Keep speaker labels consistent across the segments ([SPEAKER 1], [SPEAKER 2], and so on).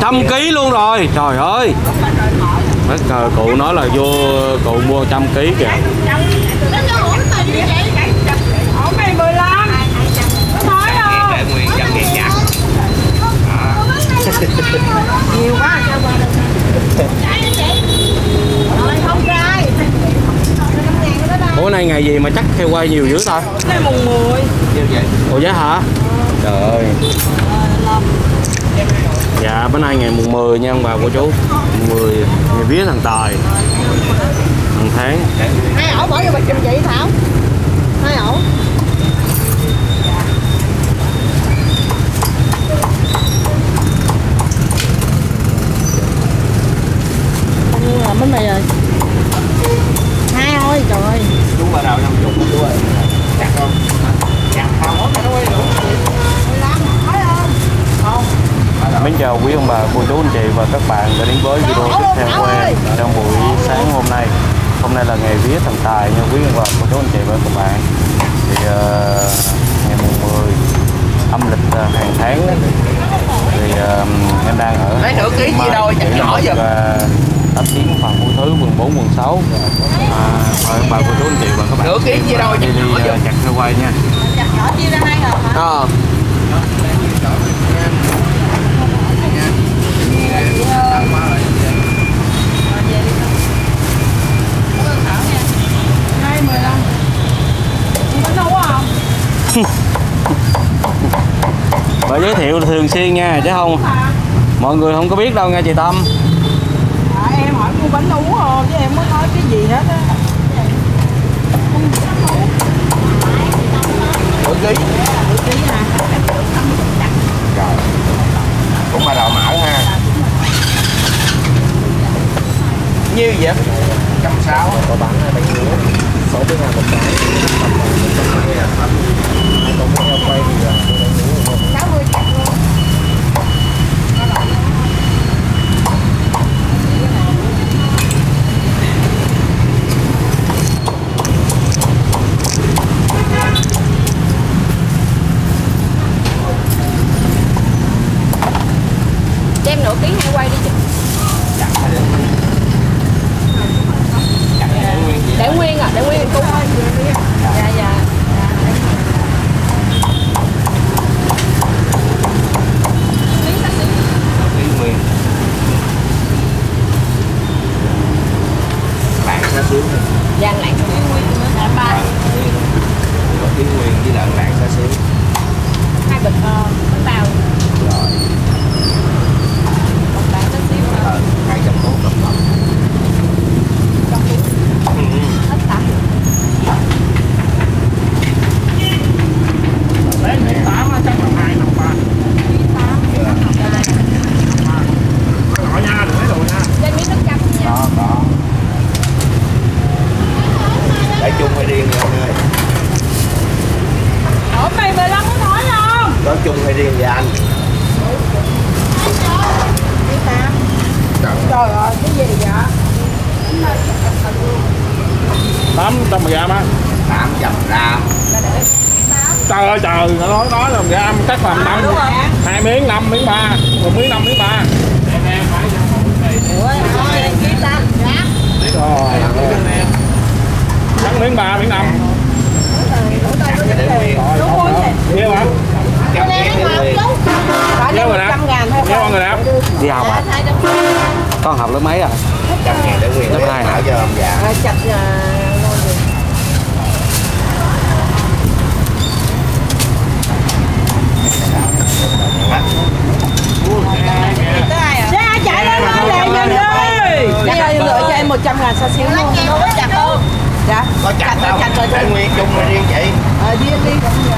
[SPEAKER 1] 100 kg luôn rồi, trời ơi. Mấy cụ nói là vô cụ mua 100 kg kìa.
[SPEAKER 2] Nhiều quá.
[SPEAKER 1] Bữa nay ngày gì mà chắc heo quay nhiều dữ ta?
[SPEAKER 2] Nay mùng 10.
[SPEAKER 1] Ủa vậy hả? Trời ơi. Dạ bữa nay ngày mùng 10 nha ông bà cô chú. 10 ngày vía thần tài. Hàng tháng.
[SPEAKER 2] 2 ổ bỏ vô bịch giùm chị Thảo. 2 ổ. Bánh mì rồi 2 thôi, trời ơi.
[SPEAKER 3] Chú bà đào 50 chú ơi. Chặt không? Chặt không?
[SPEAKER 1] Mến chào quý ông bà, cô chú, anh chị và các bạn đã đến với video tiếp theo của em trong buổi sáng hôm nay. Hôm nay là ngày vía thần tài nha quý ông bà, cô chú, anh chị và các bạn. Thì ngày mùng 10 âm lịch hàng tháng đó, thì em đang ở
[SPEAKER 3] lấy nửa ký chia đôi chặt nhỏ giờ.
[SPEAKER 1] ấp Chiến, phường Phú Thứ, quận 4, quận 6. Mời ông bà, cô chú, anh chị và các bạn.
[SPEAKER 3] Nửa ký chia đôi chặt nhỏ giờ.
[SPEAKER 1] Chặt heo quay nha.
[SPEAKER 2] Chặt nhỏ chia ra 2 hộp hả?
[SPEAKER 1] Bà giới thiệu thường xuyên nha, chứ không mọi người không có biết đâu nha chị Tâm.
[SPEAKER 2] Em hỏi mua bánh ú không chứ em mới nói cái gì hết á.
[SPEAKER 3] Nửa ký.
[SPEAKER 2] Nửa ký hả?
[SPEAKER 3] Rồi. Cũng bà đào mỡ ha. Nhiêu vậy? 160.
[SPEAKER 4] có bán bánh nướng 60 ngàn một cái, còn mua heo quay thì bánh nướng không
[SPEAKER 2] 60 chặt luôn. Đem nửa ký heo quay đi chị. Để nguyên à, để nguyên cung. Dạ dạ.
[SPEAKER 3] Ký nguyên. Lạng xá xíu.
[SPEAKER 2] Dạ lạng ký nguyên nữa. Ba.
[SPEAKER 3] Ký nguyên với lợn lạng xá xíu.
[SPEAKER 2] 2 bịch bánh bao.
[SPEAKER 3] Rồi.
[SPEAKER 2] Một lạng xá xíu.
[SPEAKER 3] 240 đồng lòng.
[SPEAKER 2] Hết tả.
[SPEAKER 3] Để chung hay riêng vậy anh ơi?
[SPEAKER 2] Ủa mày 15 có nói không?
[SPEAKER 3] Có chung hay riêng vậy anh?
[SPEAKER 2] Trời ơi, cái gì vậy?
[SPEAKER 1] 800 gram á.
[SPEAKER 3] 800 gram.
[SPEAKER 1] Trời ơi trời, nó nói là gram chắc làm 5, 2 miếng 5 miếng 3, 1 miếng 5 miếng 3.
[SPEAKER 2] Ủa, ký ta gram.
[SPEAKER 1] Rồi. Cắn miếng 3, miếng 5.
[SPEAKER 2] Đúng rồi.
[SPEAKER 1] Nhiêu hả?
[SPEAKER 3] Trăm ngàn để nguyên.
[SPEAKER 1] Nhiêu rồi nè?
[SPEAKER 2] 100 ngàn thôi.
[SPEAKER 1] Nhiêu người nè? Đi học à? Con học lớp mấy à?
[SPEAKER 3] 100 ngàn để nguyên.
[SPEAKER 1] Lớp 2 hả?
[SPEAKER 3] Cho ông già.
[SPEAKER 2] Chặt ngon rồi. Dạ, chạy lên thôi nè Nhân ơi. Đây là lựa cho em 100 ngàn xa xíu luôn. Có chặt không? Dạ.
[SPEAKER 3] Có chặt đâu?
[SPEAKER 2] Chặt
[SPEAKER 3] Để nguyên chung hay riêng chị?
[SPEAKER 2] Riêng đi.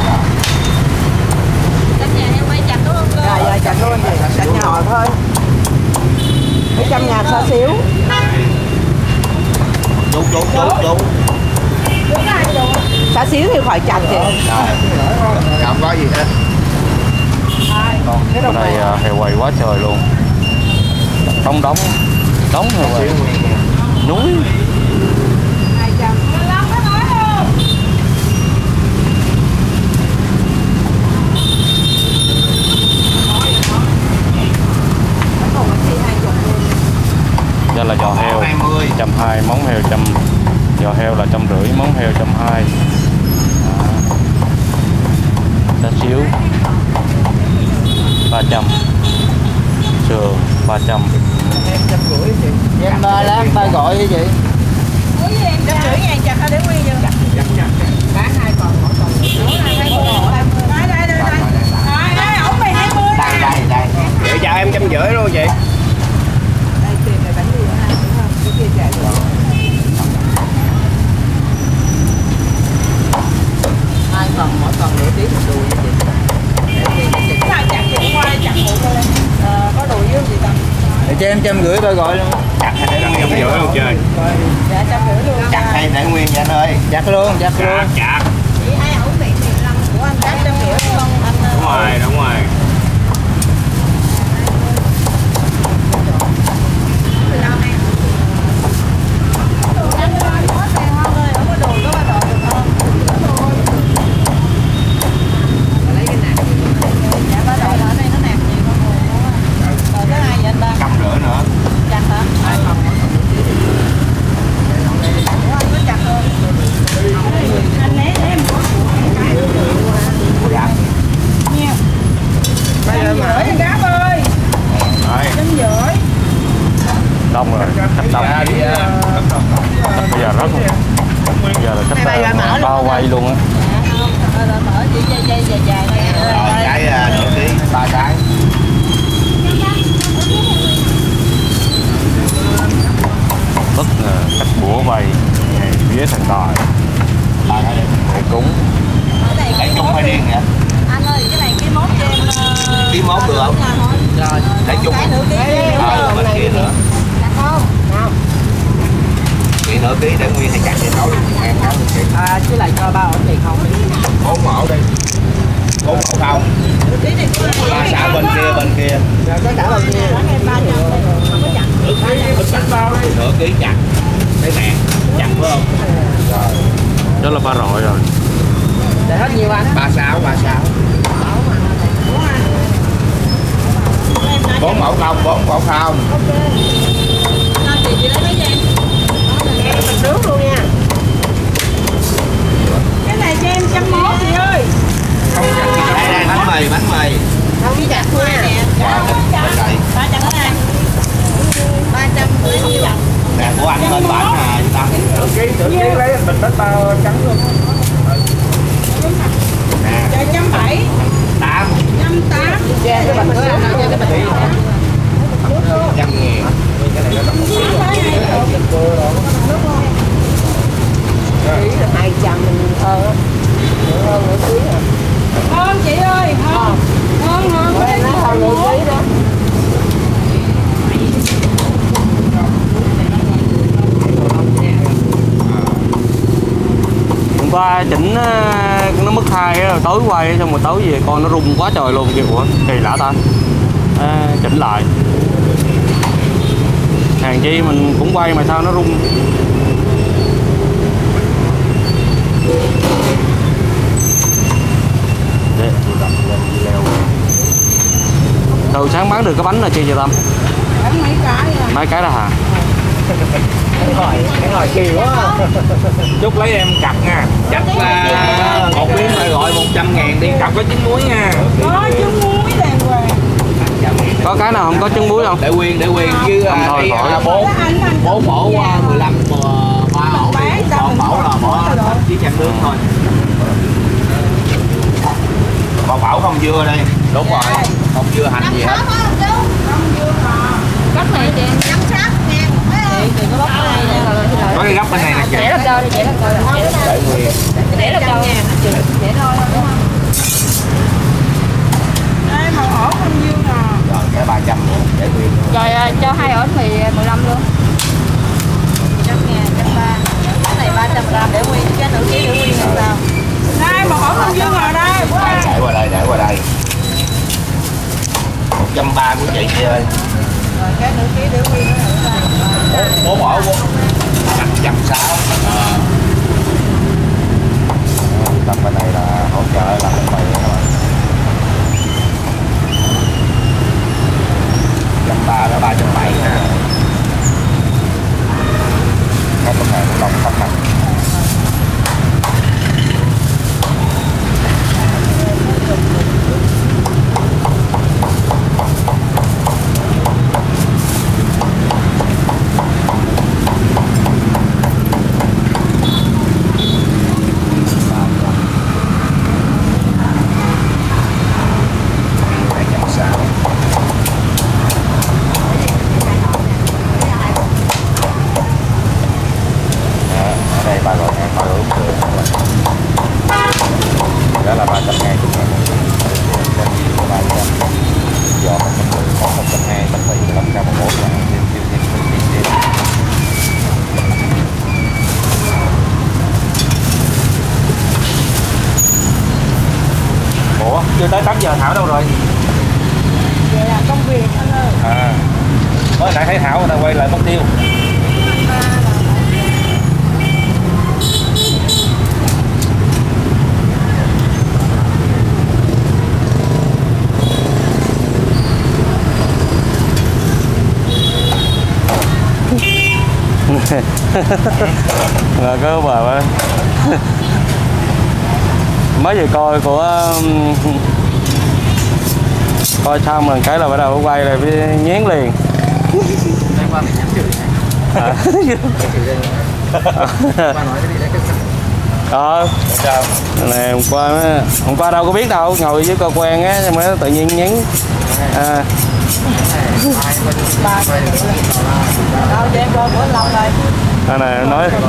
[SPEAKER 2] Chặt nhà em quay chặt đúng không cô? Dạ, dạ chặt luôn chị. Chặt nhỏ thôi. 100 ngàn xa xíu.
[SPEAKER 3] Đúng.
[SPEAKER 2] Xa xíu thì khỏi chặt chị.
[SPEAKER 3] Rồi. Không có gì hết.
[SPEAKER 1] Ở đây heo quay quá trời luôn. Đóng heo quay. Núi. là giò heo 120, móng heo giò heo là 150, móng heo 120. Xá xíu 300, sườn 300.
[SPEAKER 4] Em 150 chị. Em 3 lát 3 gọi với chị.
[SPEAKER 2] 150 ngàn chặt để nguyên vô.
[SPEAKER 4] Bán 2 còn mỗi còn.
[SPEAKER 2] Đây, ổng mày 20 nè.
[SPEAKER 4] Đây. Vậy chào em 150 luôn chị.
[SPEAKER 2] Đây tiền này bánh gì hả? Cái kia chạy rồi.
[SPEAKER 4] 2 phần mỗi phần nửa tiếng một đùi với chị.
[SPEAKER 2] Sao chặt chị qua chặt một thôi. Có đùi với gì ta?
[SPEAKER 4] Để cho em 150 tôi gọi luôn.
[SPEAKER 3] Chặt hay để nguyên 150 luôn chơi.
[SPEAKER 2] Dạ 150 luôn.
[SPEAKER 3] Chặt hay để nguyên vậy anh ơi.
[SPEAKER 4] Chặt luôn.
[SPEAKER 3] Chặt.
[SPEAKER 2] Chị hai ổng bị tiền lắm của anh 150 không anh.
[SPEAKER 3] Đúng rồi.
[SPEAKER 1] Đông rồi, khách đông. Bây giờ rất luôn. Bây giờ là khách bao quay luôn á.
[SPEAKER 2] Mở chỉ dây dài
[SPEAKER 3] Cái nửa ký 3 cái.
[SPEAKER 1] Rất cách bủa vây ngày vía thần tài.
[SPEAKER 3] 3 cái
[SPEAKER 1] Để cúng.
[SPEAKER 3] để chung hay riêng vậy?
[SPEAKER 2] anh ơi cái này cái mốt cho em
[SPEAKER 3] Ký mốt được không?
[SPEAKER 4] Rồi.
[SPEAKER 3] Để chung
[SPEAKER 2] cái nửa ký
[SPEAKER 3] bên kia nữa.
[SPEAKER 2] không
[SPEAKER 3] Chị nửa ký để nguyên hay chặt để nấu em nấu được chị.
[SPEAKER 4] Chứ lại cho 3 ổ thì không.
[SPEAKER 3] 4 mẫu đi. 4 mẫu không?
[SPEAKER 2] cái này có
[SPEAKER 3] 3 xả bên kia.
[SPEAKER 4] Cái cả bao nhiêu?
[SPEAKER 3] Nửa ký chặt. Cái nè, chặt phải không?
[SPEAKER 1] Đó là ba rọi rồi.
[SPEAKER 4] Để hết nhiêu anh?
[SPEAKER 3] 36. 4 mẫu không, 4 mẫu không.
[SPEAKER 2] chị lấy mấy em mình nướng luôn nha. Cái này cho em 101 chị ơi.
[SPEAKER 3] Không chặt gì đây, bánh mì.
[SPEAKER 2] Không đi chặt nha.
[SPEAKER 3] Bên đây.
[SPEAKER 2] 300 cái này. 300 bao nhiêu?
[SPEAKER 3] Nè của anh bên bánh nè, ta.
[SPEAKER 4] Nửa ký lấy mình bánh bao trắng luôn.
[SPEAKER 3] Nè.
[SPEAKER 2] Cho 170.
[SPEAKER 3] 8.
[SPEAKER 2] 180.
[SPEAKER 4] Che cái bịch nữa, che cái bịch.
[SPEAKER 3] 100.000.
[SPEAKER 4] Ký là 200 mình hơn nửa ký rồi.
[SPEAKER 2] Hơn chị ơi, hơn. Cái
[SPEAKER 4] Nó hơn nửa ký đó.
[SPEAKER 1] Hôm qua chỉnh nó mất 2 á, tối quay xong rồi tối về con nó rung quá trời luôn, kìa. Ủa kỳ lạ ta. Chỉnh lại. Hàng chi mình cũng quay mà sao nó rung. Để leo. Từ sáng bán được cái bánh là chi vậy Tâm?
[SPEAKER 2] bán mấy cái à?
[SPEAKER 1] Mấy cái đó hả?
[SPEAKER 4] Cái hỏi kỳ quá.
[SPEAKER 3] Chúc lấy em cặp nha. Cặp là một miếng phải gọi 100.000 đi, cặp có trứng muối nha.
[SPEAKER 2] Có trứng muối đàng hoàng.
[SPEAKER 1] Có cái nào không có trứng muối không?
[SPEAKER 3] Để nguyên chứ
[SPEAKER 1] thôi khỏi.
[SPEAKER 3] 4 mẫu 15 3 ổ đi, 1 mẫu là bỏ chỉ chan nước thôi. Còn mẫu không dưa đây. Đúng rồi, không dưa hành gì hết.
[SPEAKER 2] Gấp này chị 56 ngàn. Chị có bóc cái này nè.
[SPEAKER 3] Có cái gấp bên này nè chị.
[SPEAKER 2] Để lên đâu đi, để lên coi.
[SPEAKER 3] Để nguyên.
[SPEAKER 2] Để lên đâu nha. Để thôi đúng không? Đây màu ổ không dưa nè.
[SPEAKER 3] Rồi cái 300 nữa, để nguyên.
[SPEAKER 2] Rồi cho 2 ổ mì 15 luôn. 100 ngàn, 130. Cái này 300 gram để nguyên, cái nửa ký để nguyên làm sao? Đây màu ổ không dưa rồi đây.
[SPEAKER 3] Để qua đây. 130 của chị ơi.
[SPEAKER 2] Rồi cái nửa ký để nguyên nó là
[SPEAKER 3] 4 ổ 160. Tập bên này là hỗ trợ làm bánh mì các bạn. 130 là 370 ha. Thảo đâu rồi?
[SPEAKER 2] Vậy là công việc anh ơi.
[SPEAKER 3] À, mới nãy thấy Thảo người ta quay lại mất tiêu.
[SPEAKER 1] Là có bà á. Mới vừa coi của coi xong lần cái là bắt đầu quay lại nhén liền. Này hôm qua đâu có biết đâu, ngồi với coi quen á mới tự nhiên nhén.
[SPEAKER 2] Đâu cho em coi bữa lâu rồi.
[SPEAKER 1] Đây này nói
[SPEAKER 2] Coi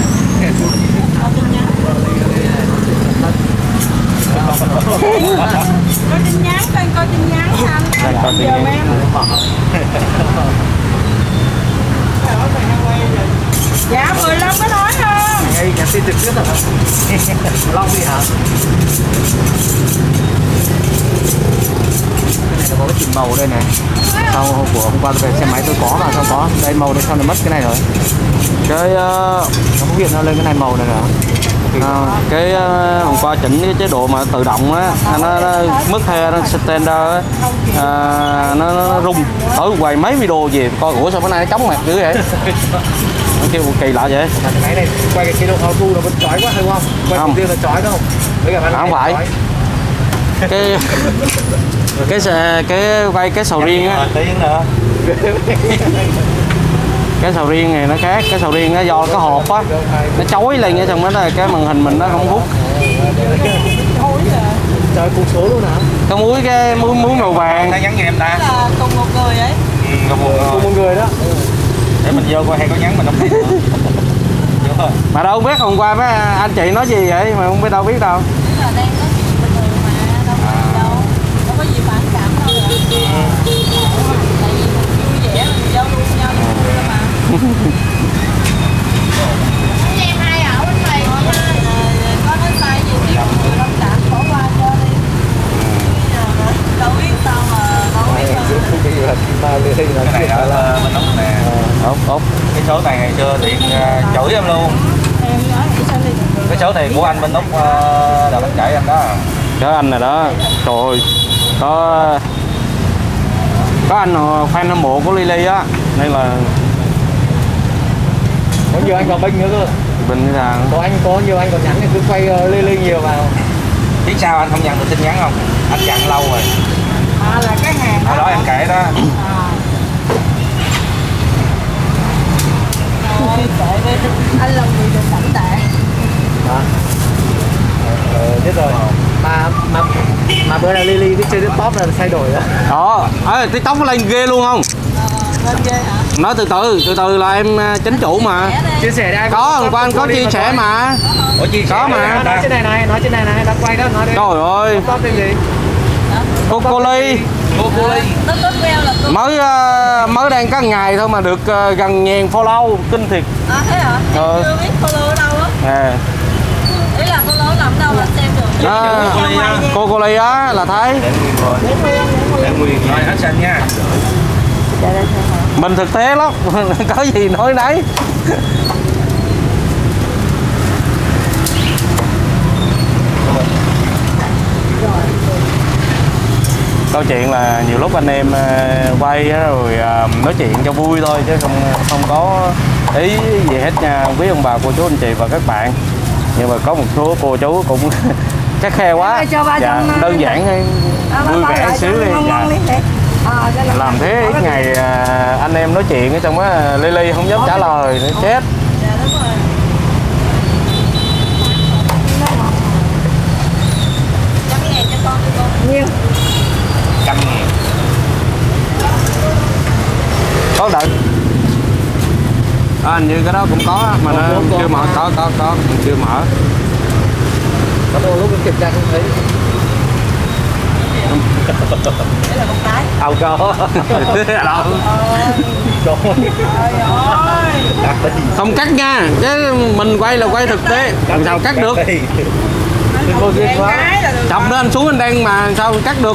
[SPEAKER 2] tin nhắn, coi tin nhắn anh.
[SPEAKER 1] đang coi tin nhắn.
[SPEAKER 2] Dạ 15 mới nói không?
[SPEAKER 3] Ngay nhắn tin trực tiếp hả? Long đi hả? Nó có cái chỉnh màu đây này. Sau của hôm qua về xe máy tôi có mà sao có. Đây màu đây sao nó mất cái này rồi.
[SPEAKER 1] Cái
[SPEAKER 3] nó không hiện nó lên cái này màu này nữa.
[SPEAKER 1] Cái hôm qua chỉnh cái chế độ mà tự động á, nó mất he nó standard á, nó rung ở quay mấy video gì coi ủa sao bữa nay nó chóng mặt dữ vậy. Nó kêu kỳ lạ vậy.
[SPEAKER 3] Cái máy này quay cái chế độ auto nó vẫn chói quá đúng không? Quay
[SPEAKER 1] Không.
[SPEAKER 3] riêng là chói đâu.
[SPEAKER 1] Không phải. Cái quay cái sầu riêng á. Cái sầu riêng này nó khác, cái sầu riêng nó do cái hộp á nó chói lên ở trong đó là cái màn hình mình nó không hút.
[SPEAKER 3] Trời cùng số luôn hả?
[SPEAKER 1] Có cái muối màu vàng.
[SPEAKER 3] Nó nhắn nghe em ta.
[SPEAKER 2] Là cùng một người ấy.
[SPEAKER 3] Cùng một người đó.
[SPEAKER 1] Để mình vô coi hay có nhắn mình không biết. Mà đâu biết hôm qua mấy anh chị nói gì vậy mà không biết đâu biết đâu.
[SPEAKER 2] Là đang có chuyện bình thường mà đâu có gì đâu. Đâu có gì phản cảm đâu rồi. Tại vì mình vui vẻ mình giao lưu nhau nó vui lắm mà. Em hai ở bên này có nói sai gì thì người thông cảm bỏ qua cho đi. Đâu biết sao mà nói
[SPEAKER 3] Cái này ở mình nóng nè.
[SPEAKER 1] Ốc.
[SPEAKER 3] Cái số này ngày xưa tiện chửi em luôn.
[SPEAKER 2] em nói nghĩ sao đi.
[SPEAKER 3] Cái số này của anh bên Úc đào bánh chảy anh đó.
[SPEAKER 1] Cái anh này đó, trời ơi, có anh fan hâm mộ của Lily á, nên là
[SPEAKER 3] Có nhiều anh còn binh nữa cơ.
[SPEAKER 1] bình là
[SPEAKER 3] Có nhiều anh còn nhắn thì cứ quay Lily nhiều vào. Biết sao anh không nhận được tin nhắn không? Anh chặn lâu rồi.
[SPEAKER 2] À là cái hàng
[SPEAKER 3] Hồi đó em kể đó.
[SPEAKER 2] Rồi, kệ đi, anh là người được cảnh tệ.
[SPEAKER 3] Hả? Biết rồi. Mà bữa nay Lily biết chơi TikTok là thay đổi đó.
[SPEAKER 1] đó, TikTok nó lên ghê luôn không?
[SPEAKER 2] Lên ghê hả?
[SPEAKER 1] Nói từ từ là em chính chủ mà.
[SPEAKER 3] Chia sẻ đây.
[SPEAKER 1] Có hôm qua anh có chia sẻ mà.
[SPEAKER 3] Ủa chia sẻ
[SPEAKER 1] Có mà.
[SPEAKER 3] nói trên này này, đang quay đó nói đi.
[SPEAKER 1] Trời ơi.
[SPEAKER 3] TikTok tên gì?
[SPEAKER 1] Cô Ly.
[SPEAKER 3] Cô Ly.
[SPEAKER 2] Nó tốt veo là tốt.
[SPEAKER 1] Mới đang có ngày thôi mà được gần 1000 follow, kinh thiệt.
[SPEAKER 2] À thế hả? Em chưa biết follow ở đâu á. Ý là follow làm đâu là xem được.
[SPEAKER 1] Cô Ly á là thấy.
[SPEAKER 3] Để Nguyên nói action nha.
[SPEAKER 1] Mình thực tế lắm, có gì nói đấy. Câu chuyện là nhiều lúc anh em quay rồi nói chuyện cho vui thôi chứ không có ý gì hết nha quý ông bà cô chú anh chị và các bạn. Nhưng mà có một số cô chú cũng chắc khe quá. Dạ, đơn giản thôi, vui vẻ xíu đi. Dạ. Làm thế ít ngày anh em nói chuyện ở trong á Lily không dám trả lời nữa chết.
[SPEAKER 2] Dạ đúng rồi. Chấm ngàn cho con đi con. Nhiêu?
[SPEAKER 3] 100.000.
[SPEAKER 1] Có đợi. Hình như cái đó cũng có mà nó chưa mở. Có mình chưa mở.
[SPEAKER 3] Có đôi lúc kiểm tra không thấy.
[SPEAKER 2] Đấy là một cái.
[SPEAKER 3] Đâu có.
[SPEAKER 1] Đâu.
[SPEAKER 2] Trời ơi.
[SPEAKER 1] Không cắt nha, chứ mình quay là quay thực tế, làm sao cắt được.
[SPEAKER 3] vô duyên quá.
[SPEAKER 1] Chọc nữa anh xuống anh đang mà sao cắt được.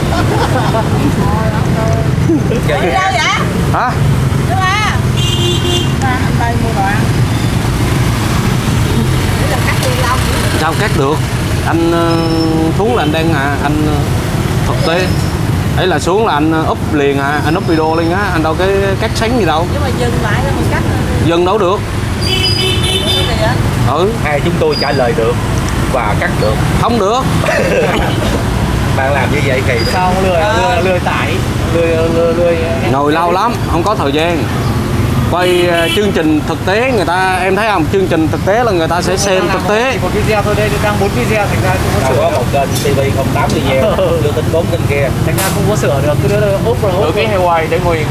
[SPEAKER 2] Đi đâu vậy?
[SPEAKER 1] Hả?
[SPEAKER 2] Đúng à? Anh bay mua đồ ăn.
[SPEAKER 1] Sao cắt được? Anh xuống là anh đang anh thực tế ấy là xuống là anh up liền anh up video lên á, anh đâu cái cắt sánh gì đâu.
[SPEAKER 2] Nhưng mà dừng lại rồi mình cắt.
[SPEAKER 1] Dừng đâu được.
[SPEAKER 3] Hai chúng tôi trả lời được và cắt được.
[SPEAKER 1] Không được.
[SPEAKER 3] Bạn làm như vậy kỳ sao lười tải lười
[SPEAKER 1] ngồi lâu lắm, không có thời gian. Quay chương trình thực tế người ta, em thấy không, chương trình thực tế là người ta sẽ xem thực tế.
[SPEAKER 3] Một video thôi đây, đang 4 video thành ra không có sửa. Có một kênh TV 08 video, đưa tính 4 kênh kia, thành ra không có sửa được, cứ đưa úp rồi úp cái heo quay để nguyên.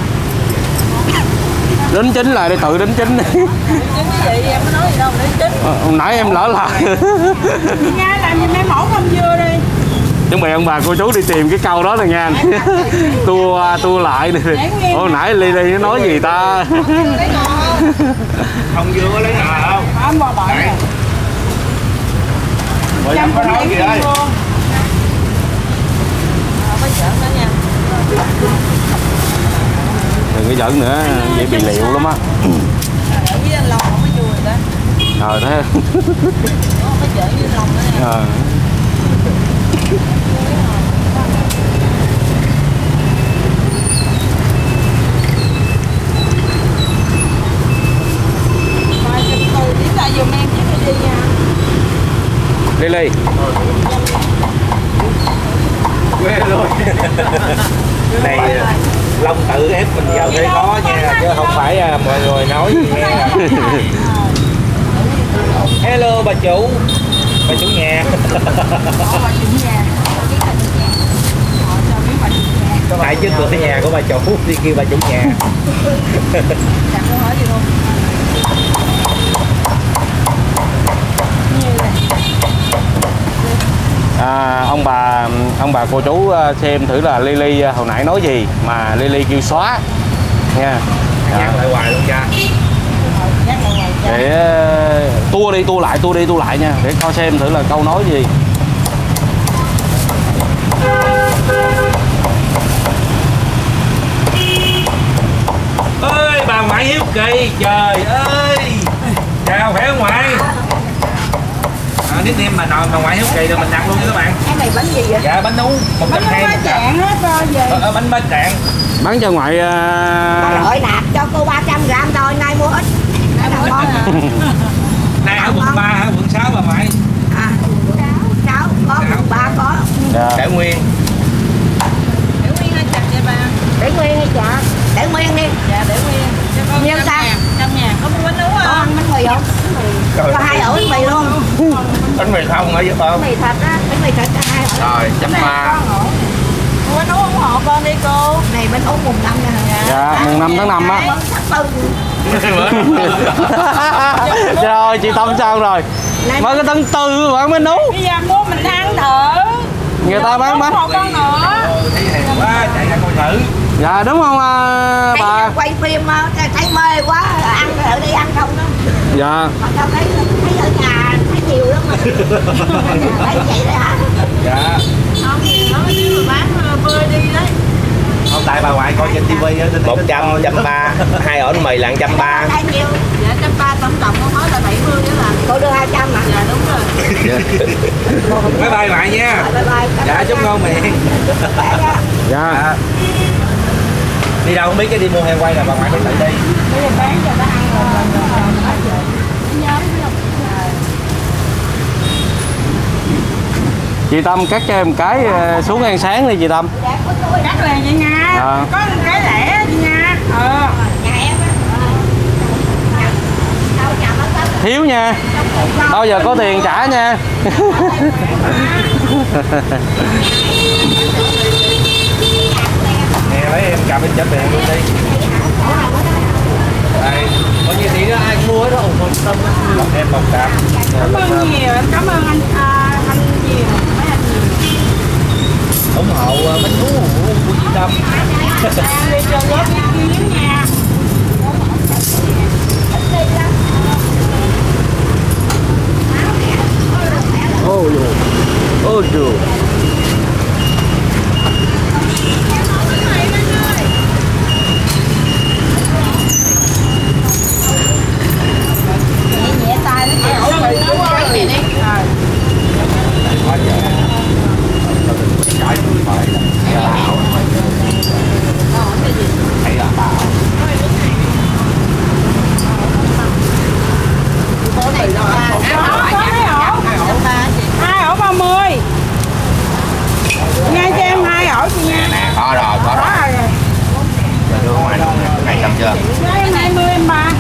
[SPEAKER 1] Đính chính lại để tự đính chính.
[SPEAKER 2] Chính vậy em có nói gì đâu, đính chính.
[SPEAKER 1] Hồi nãy em lỡ lại.
[SPEAKER 2] Nha, làm gì mấy mẫu không dưa đi.
[SPEAKER 1] Chuẩn bị ông bà cô chú đi tìm cái câu đó rồi nha. Tua lại đi. Hồi nãy Lily nó nói gì ta?
[SPEAKER 3] Không dưa có lấy nào không?
[SPEAKER 2] Không bò bò nè.
[SPEAKER 3] Chăm có nói gì đây?
[SPEAKER 2] Không có giỡn nữa nha.
[SPEAKER 1] Đừng có giỡn nữa, dễ bị liệu lắm á.
[SPEAKER 2] Với anh Long không có vui rồi đó.
[SPEAKER 1] Thế.
[SPEAKER 2] Không có giỡn với anh Long nữa nè.
[SPEAKER 1] Lily.
[SPEAKER 3] Quê rồi. Này Long tự ép mình vào đây có nha, chứ không phải mọi người nói gì nghe. Hello bà chủ nhà. Có phải trước cửa cái nhà của bà chủ đi kêu bà chủ nhà.
[SPEAKER 2] Chẳng có hỏi gì luôn.
[SPEAKER 1] Ông bà cô chú xem thử là Lily hồi nãy nói gì mà Lily kêu xóa nha.
[SPEAKER 3] Nhắc lại hoài luôn cha.
[SPEAKER 1] Để tua lại nha, để coi xem thử là câu nói gì.
[SPEAKER 3] Ơi bà ngoại hiếu kỳ, trời ơi. Chào khỏe ngoại. Nickname mà bà ngoại hiếu kỳ rồi mình đặt luôn nha các bạn.
[SPEAKER 2] Cái này bánh gì vậy?
[SPEAKER 3] Dạ bánh nú 120
[SPEAKER 2] bánh trạng hết rồi.
[SPEAKER 3] Bánh bánh trạng.
[SPEAKER 1] Bán cho ngoại
[SPEAKER 4] bà nội nạp cho cô 300g thôi, nay mua ít.
[SPEAKER 3] Nay ở quận 3 hả, quận 6 bà ngoại?
[SPEAKER 4] Quận 6 có, quận 3 có.
[SPEAKER 3] Để nguyên.
[SPEAKER 2] Để nguyên hay chặt vậy bà?
[SPEAKER 4] Để nguyên đi chợ. Để nguyên đi.
[SPEAKER 2] Dạ để nguyên.
[SPEAKER 4] Nhiêu sao?
[SPEAKER 2] 100 ngàn. Có mua bánh nú
[SPEAKER 4] Có
[SPEAKER 2] không?
[SPEAKER 4] ăn bánh mì không? Có 2 ổ bánh mì luôn.
[SPEAKER 3] Bánh mì không hả vậy không?
[SPEAKER 4] Bánh mì thật á, bánh mì thật cho 2 ổ.
[SPEAKER 3] Rồi, 130.
[SPEAKER 2] Mua bánh nú ủng hộ con đi cô.
[SPEAKER 4] Này bánh út mùng 5 nè.
[SPEAKER 1] dạ mùng 5 tháng 5 á. Rồi chị Tâm sao rồi? Mới cái tháng 4 bán bánh nú.
[SPEAKER 2] Bây giờ mua mình ăn thử.
[SPEAKER 1] Người ta bán
[SPEAKER 2] một con nữa.
[SPEAKER 3] Thấy hàng quá, chạy ra coi thử.
[SPEAKER 1] Dạ đúng không bà?
[SPEAKER 4] Quay phim thấy mê quá, ăn thử đi, ăn không đó.
[SPEAKER 1] Dạ.
[SPEAKER 4] Mà tao thấy ở nhà thấy nhiều lắm mà. Thấy vậy đấy hả?
[SPEAKER 3] Dạ.
[SPEAKER 2] Không nhiều lắm, nếu mà bán bơi đi đấy.
[SPEAKER 3] Không, tại bà ngoại coi trên TV á. 130, 2 ổ mì là 130.
[SPEAKER 4] Thấy nhiêu?
[SPEAKER 2] Dạ 130 tổng cộng con nói là 70 đó là.
[SPEAKER 4] Cô đưa 200 mà.
[SPEAKER 2] Dạ đúng rồi.
[SPEAKER 3] Bye bye ngoại nha.
[SPEAKER 4] Bye bye.
[SPEAKER 3] Dạ chúc ngon miệng.
[SPEAKER 1] Dạ.
[SPEAKER 3] Đi đâu không biết, cái đi mua heo quay là bà ngoại phải tự đi.
[SPEAKER 2] Bây giờ bán cho nó ăn rồi. Nhóm
[SPEAKER 1] Chị Tâm cắt cho em cái xuống ăn sáng đi chị Tâm.
[SPEAKER 2] cắt liền vậy nha. Có một cái lẻ vậy nha.
[SPEAKER 4] Nhà em
[SPEAKER 1] Thiếu nha. Bao giờ có tiền trả nha.
[SPEAKER 3] Nè lấy em cầm em trả tiền luôn đi. Đây, có nhiêu tiền đó ai cũng mua hết đó. Em đồng cảm.
[SPEAKER 2] Cảm ơn nhiều, em cảm ơn anh nhiều, mấy anh nhiều.
[SPEAKER 3] Ủng hộ bánh nú của chị Tâm.
[SPEAKER 2] Đi cho góp ý kiến nha.
[SPEAKER 3] Ôi dù. Ôi dù.
[SPEAKER 2] Nhẹ tay nó đi.
[SPEAKER 3] Quá giờ. Trái phải. Thấy là tao.
[SPEAKER 2] Hai ổ 30. Ngay cho em 2 ổ chị nha.
[SPEAKER 3] Nè, có rồi. Giờ đưa ngoài luôn nè, cái này xong chưa?
[SPEAKER 2] Em 20 em 3.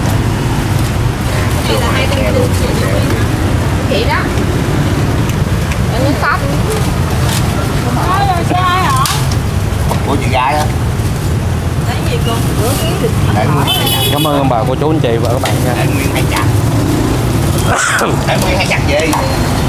[SPEAKER 3] Đưa ngoài nghe luôn.
[SPEAKER 2] Chị đó. Em muốn tóc. Thôi rồi xe 2 ổ.
[SPEAKER 3] Của chị gái á.
[SPEAKER 2] Lấy gì con?
[SPEAKER 3] Để nguyên hay chặt.
[SPEAKER 1] Cảm ơn ông bà cô chú anh chị và các bạn nha.
[SPEAKER 3] Để nguyên hay chặt. Để nguyên hay chặt gì?